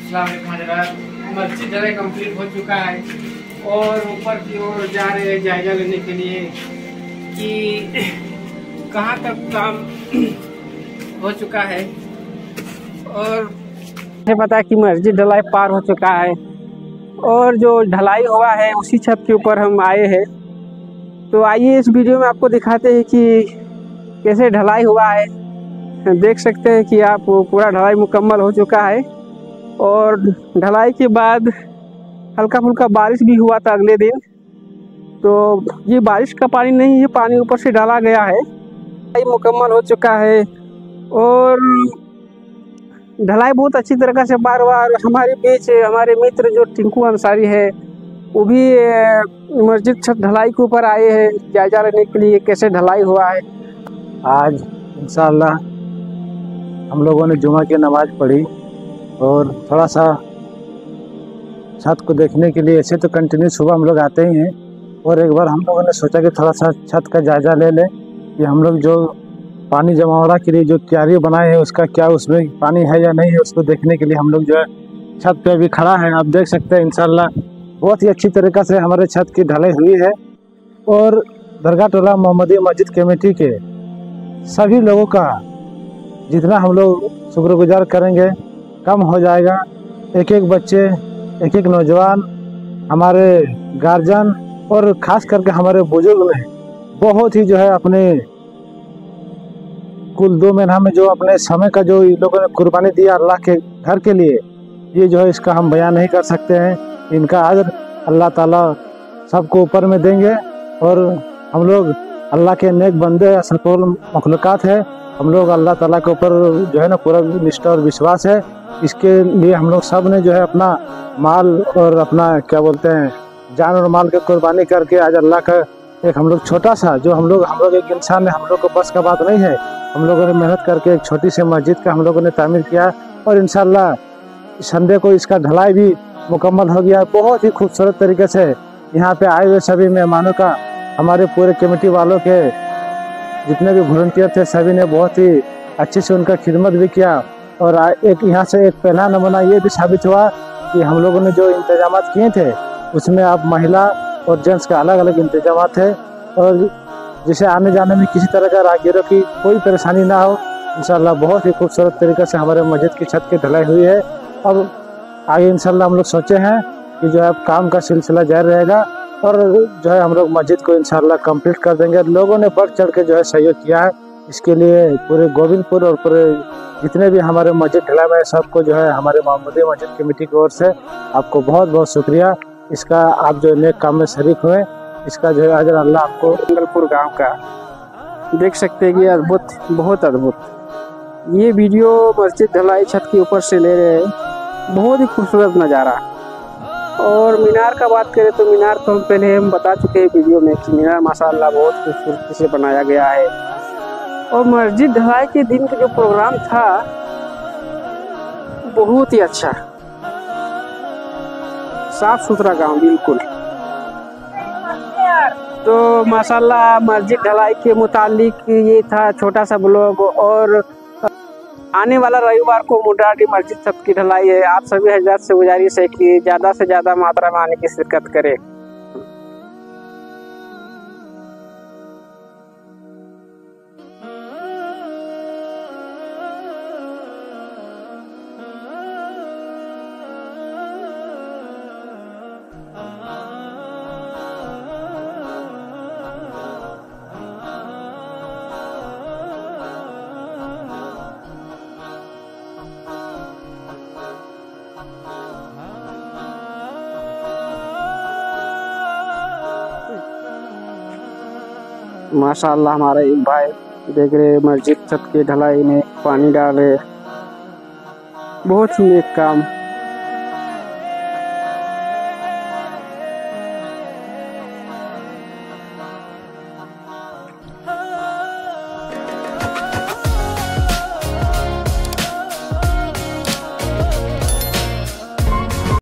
अस्सलाम वालेकुम हज़रात। मस्जिद ढलाई कंप्लीट हो चुका है और ऊपर की ओर जा रहे हैं जायजा लेने के लिए कि कहाँ तक काम हो चुका है। और मुझे पता है कि मस्जिद ढलाई पार हो चुका है और जो ढलाई हुआ है उसी छत के ऊपर हम आए हैं। तो आइए इस वीडियो में आपको दिखाते हैं कि कैसे ढलाई हुआ है। देख सकते हैं कि आप पूरा ढलाई मुकम्मल हो चुका है और ढलाई के बाद हल्का फुल्का बारिश भी हुआ था अगले दिन। तो ये बारिश का पानी नहीं, ये पानी ऊपर से डाला गया है। ढलाई मुकम्मल हो चुका है और ढलाई बहुत अच्छी तरीके से पार हुआ। और हमारे बीच हमारे मित्र जो टिंकू अंसारी है वो भी मस्जिद छत ढलाई के ऊपर आए हैं जायजा लेने के लिए कैसे ढलाई हुआ है। आज इंशाअल्लाह हम लोगों ने जुमा की नमाज़ पढ़ी और थोड़ा सा छत को देखने के लिए, ऐसे तो कंटिन्यू सुबह हम लोग आते ही हैं और एक बार हम लोगों ने सोचा कि थोड़ा सा छत का जायज़ा ले लें कि हम लोग जो पानी जमावड़ा के लिए जो क्यारी बनाए हैं उसका क्या उसमें पानी है या नहीं है, उसको देखने के लिए हम लोग जो है छत पे अभी खड़ा है। आप देख सकते हैं इंशाअल्लाह बहुत ही अच्छी तरीक़ा से हमारे छत की ढलाई हुई है और दरगाह टोला मोहम्मदी मस्जिद कमेटी के सभी लोगों का जितना हम लोग शुक्रगुजार करेंगे कम हो जाएगा। एक एक बच्चे, एक एक नौजवान, हमारे गार्जियन और ख़ास करके हमारे बुजुर्ग ने बहुत ही जो है अपने कुल 2 महीना में जो अपने समय का जो इन लोगों ने कुर्बानी दिया अल्लाह के घर के लिए, ये जो है इसका हम बयान नहीं कर सकते हैं। इनका अजर अल्लाह ताला सबको ऊपर में देंगे और हम लोग अल्लाह के नेक बंदे असफल मखलूक़ात है। हम लोग अल्लाह ताला के ऊपर जो है ना पूरा निष्ठा और विश्वास है। इसके लिए हम लोग सब ने जो है अपना माल और अपना क्या बोलते हैं जान और माल की कुर्बानी करके आज अल्लाह का एक हम लोग छोटा सा जो हम लोग एक इंसान है, हम लोग को बस का बात नहीं है। हम लोगों ने मेहनत करके एक छोटी सी मस्जिद का हम लोगों ने तामीर किया और इंशाअल्लाह संडे को इसका ढलाई भी मुकम्मल हो गया। बहुत ही खूबसूरत तरीके से यहाँ पे आए हुए सभी मेहमानों का, हमारे पूरे कमेटी वालों के जितने भी वॉलंटियर थे सभी ने बहुत ही अच्छे से उनका खिदमत भी किया। और एक यहाँ से एक पहला नमूना ये भी साबित हुआ कि हम लोगों ने जो इंतजाम किए थे उसमें अब महिला और जेंट्स का अलग अलग इंतजाम थे और जिसे आने जाने में किसी तरह का राहगीरों की कोई परेशानी ना हो। इंशाल्लाह बहुत ही खूबसूरत तरीके से हमारे मस्जिद की छत की ढलाई हुई है। अब आगे इंशाल्लाह हम लोग सोचे हैं कि जो है काम का सिलसिला जारी रहेगा और जो है हम लोग मस्जिद को इंशाल्लाह कंप्लीट कर देंगे। लोगों ने बढ़ चढ़ के जो है सहयोग किया है, इसके लिए पूरे गोविंदपुर और पूरे जितने भी हमारे मस्जिद ढलाई में सबको जो है हमारे मोहम्मदी मस्जिद कमेटी की ओर से आपको बहुत बहुत शुक्रिया। इसका आप जो नेक काम में शरीक हुए, इसका जो है अजर अल्लाह आपको। मंगलपुर गांव का देख सकते हैं कि अद्भुत, बहुत अद्भुत ये वीडियो मस्जिद ढलाई छत के ऊपर से ले रहे हैं। बहुत ही खूबसूरत नज़ारा। और मीनार का बात करें तो मीनार तो हम पहले बता चुके हैं वीडियो में कि मीनार माशाअल्लाह बहुत खूबसूरती से बनाया गया है। और मस्जिद ढलाई के दिन का जो प्रोग्राम था बहुत ही अच्छा, साफ सुथरा गांव बिल्कुल। तो माशाअल्लाह मस्जिद ढलाई के मुतालिक ये था छोटा सा ब्लॉग। और आने वाला रविवार को मुराडी मस्जिद छत की ढलाई है। आप सभी हज़रात से गुजारिश है कि ज़्यादा से ज़्यादा मात्रा में आने की शिरकत करें। माशाअल्लाह हमारा एक भाई देख रहे मस्जिद छत की ढलाई में पानी डाल रहे, बहुत ही नेक काम।